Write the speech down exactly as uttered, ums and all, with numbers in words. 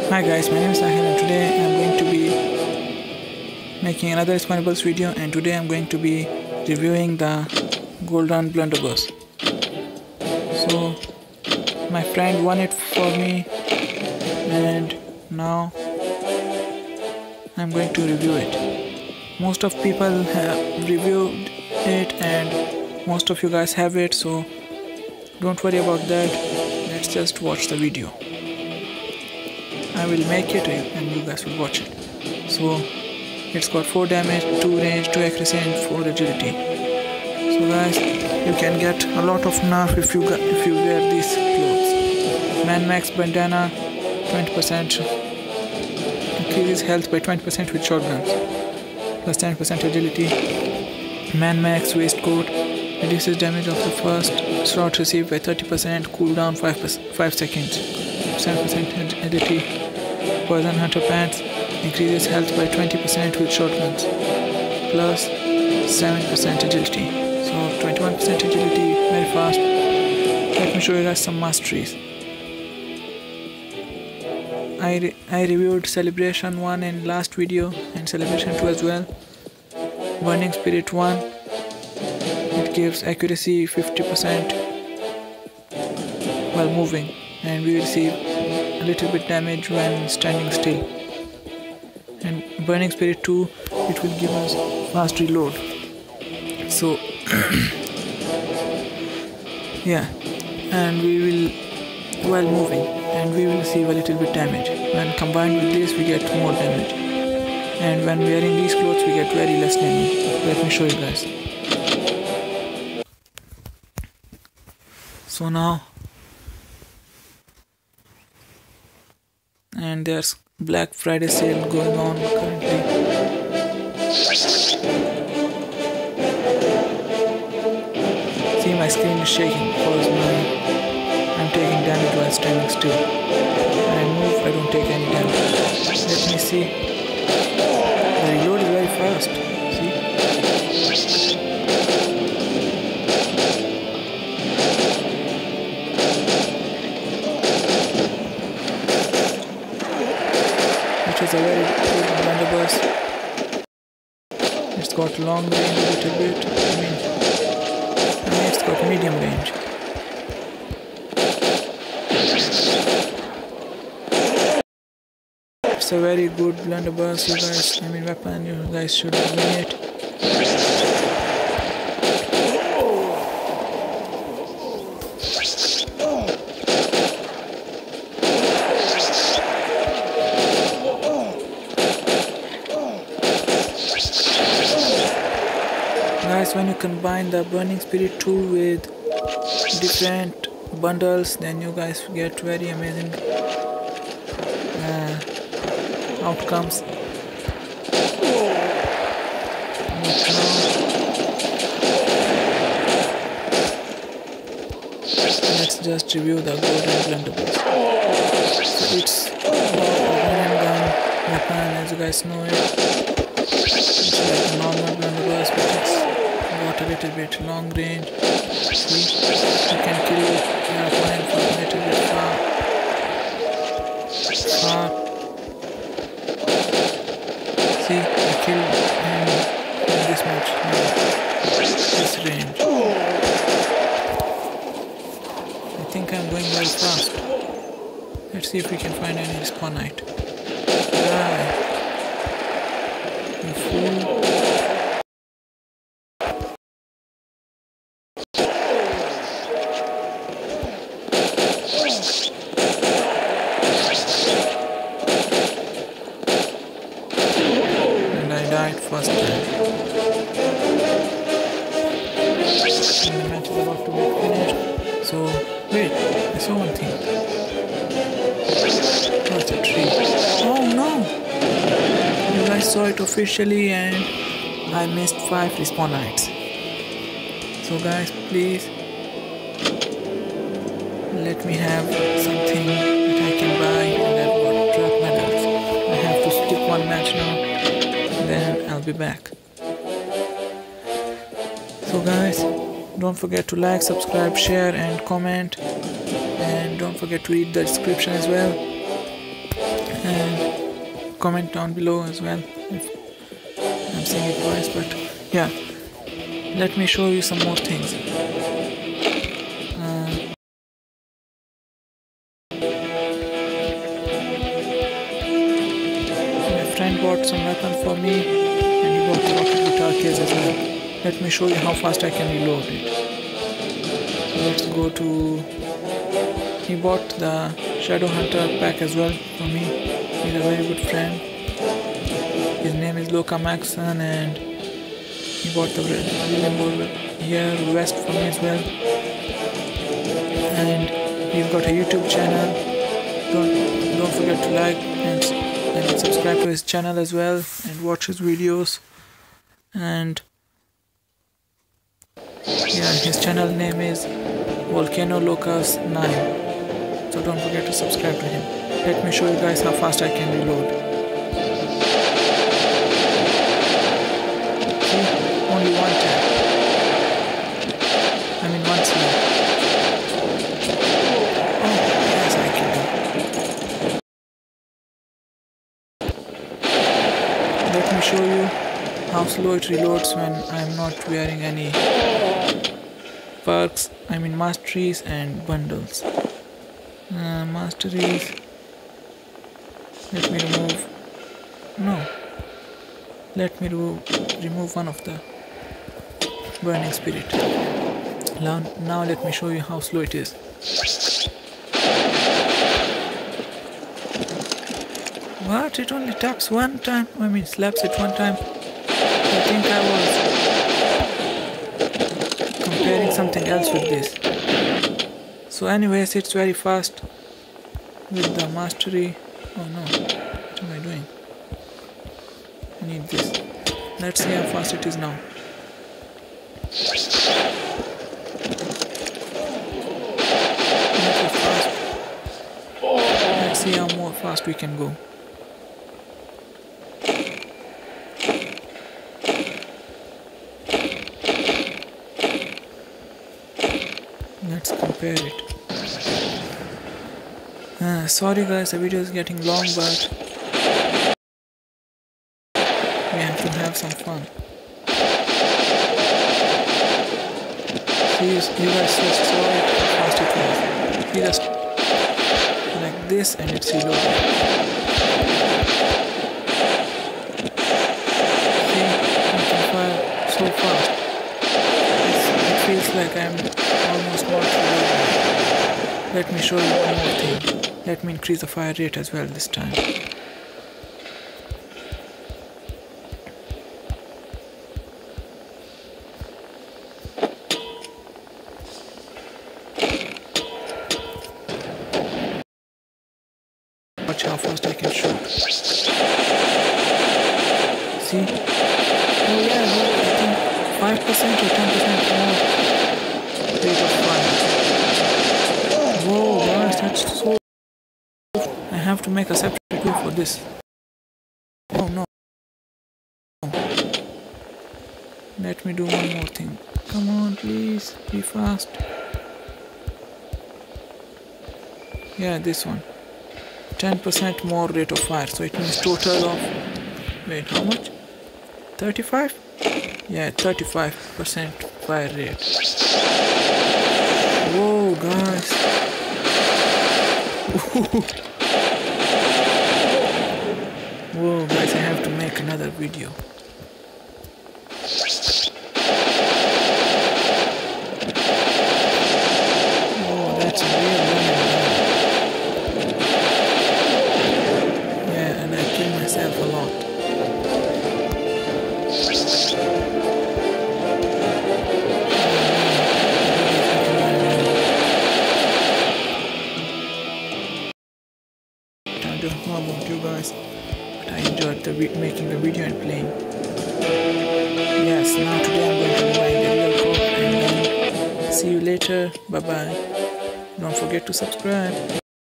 Hi guys, my name is Ahil and today I'm going to be making another Respawnables video, and today I'm going to be reviewing the golden blunderbuss. So my friend won it for me and now I'm going to review it. Most of people have reviewed it and most of you guys have it, so don't worry about that. Let's just watch the video. I will make it and you guys will watch it. So it's got four damage, two range, two accuracy and four agility. So guys, you can get a lot of nerf if you got, if you wear these clothes. Man Max bandana, twenty percent increases health by twenty percent with shotguns, plus ten percent agility. Man Max waistcoat reduces damage of the first shot received by thirty percent, cooldown five seconds, seven percent agility. Poison Hunter pants increases health by twenty percent with shotguns, plus seven percent agility. So twenty-one percent agility, very fast. Let me show you guys some masteries. I, re I reviewed Celebration one in last video and Celebration two as well. Burning Spirit one, it gives accuracy fifty percent while moving, and we will receive a little bit damage when standing still. And Burning Spirit two, it will give us fast reload. So yeah, and we will while moving and we will receive a little bit damage. When combined with this we get more damage, and when wearing these clothes we get very less damage. Let me show you guys. So now, and there's Black Friday sale going on currently. See, my screen is shaking because my I'm taking damage while standing still. When I move, I don't take any damage. Let me see. The reload is very fast. See? It is a very good blunderbuss. It's got long range a little bit. I mean, I mean it's got medium range. It's a very good blunderbuss, you guys. I mean weapon, you guys should win it. Guys, when you combine the Burning Spirit two with different bundles, then you guys get very amazing uh, outcomes. Let's just review the golden blunderbuss. So it's a gun weapon, as you guys know it. It's like a normal blunderbuss, but it's got a little bit long range. See? You can kill your opponent from a little bit far. far. See, I killed him in this much, this range. I think I'm going very fast. Let's see if we can find any Respawnite. Die. You fool. Died first time. And the match is about to get finished. So wait, I saw one thing. What's a tree? Oh no! You guys saw it officially and I missed five Respawnites. So guys, please let me have something that I can buy, and I've got drop medals. I have to skip one match now. Then I'll be back. So guys, don't forget to like, subscribe, share and comment, and don't forget to read the description as well. and comment down below as well if I'm saying it twice, but yeah, let me show you some more things. Uh, my friend bought some weapon for me and he bought the rocket guitar case as well. Let me show you how fast I can reload it. So let's go to... He bought the Shadow Hunter pack as well for me. He's a very good friend. His name is Loka Maxon and he bought the Respawnables here west for me as well. And he's got a YouTube channel. Don't, don't forget to like and, and subscribe to his channel as well and watch his videos. And yeah, his channel name is Volcano Locus nine. So don't forget to subscribe to him. Let me show you guys how fast I can reload. See? Only one tap. I mean one slap. Oh, yes, I can do. Let me show you how slow it reloads when I'm not wearing any perks, I mean masteries and bundles. Uh, masteries, let me remove, no, let me re remove one of the burning spirit. Now, now let me show you how slow it is. What? It only taps one time? I mean slaps it one time. I think I was comparing something else with this. So anyways, it's very fast with the mastery. Oh no, what am I doing? I need this. Let's see how fast it is now. That was fast. Let's see how more fast we can go. Let's compare it. Uh, sorry guys, the video is getting long, but we have to have some fun. See, you guys just saw it, how fast it was. See, just like this and it's reloaded. See, I can fire so fast. It's, it feels like I'm almost not reloading. Let me show you one more thing. Let me increase the fire rate as well this time. Watch how fast I can shoot. See? Oh yeah, I think five percent or ten percent more rate of fire. Whoa guys, that's so... I have to make a separate video for this. Oh no. Let me do one more thing. Come on, please, be fast. Yeah, this one. ten percent more rate of fire. So it means total of... Wait, how much? thirty-five? Yeah, thirty-five percent fire rate. Whoa, guys. Whoa, guys, I have to make another video. Oh, that's a real running. Yeah, and I kill myself a lot. I don't know about you guys, but I enjoyed the making the video and playing. Yes, now today I'm going to buy the real code and then see you later. Bye bye. Don't forget to subscribe.